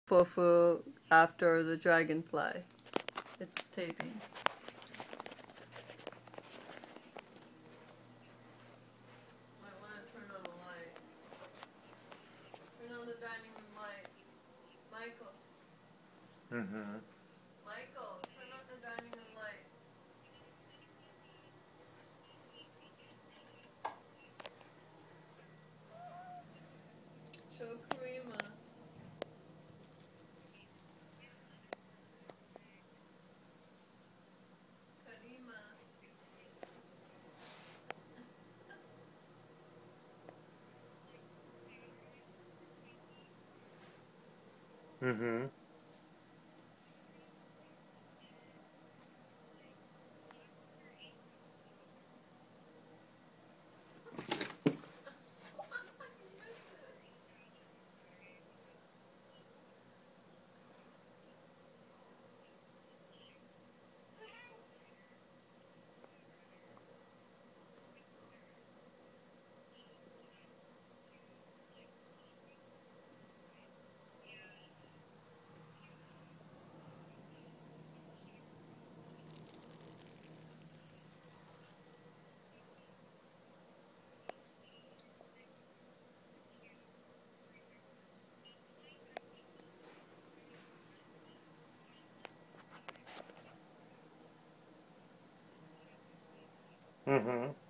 Fufu after the dragonfly. It's taping. Might want to turn on the light. Turn on the dining room light. Michael. Mm-hmm. Michael, turn on the dining room light. Show Karima. Karima. Mm-hmm. Mm-hmm.